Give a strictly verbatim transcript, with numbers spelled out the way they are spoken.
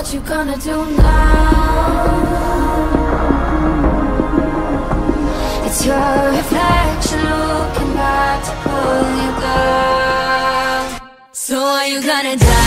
What you gonna do now? It's your reflection looking back to pull you down. So are you gonna die?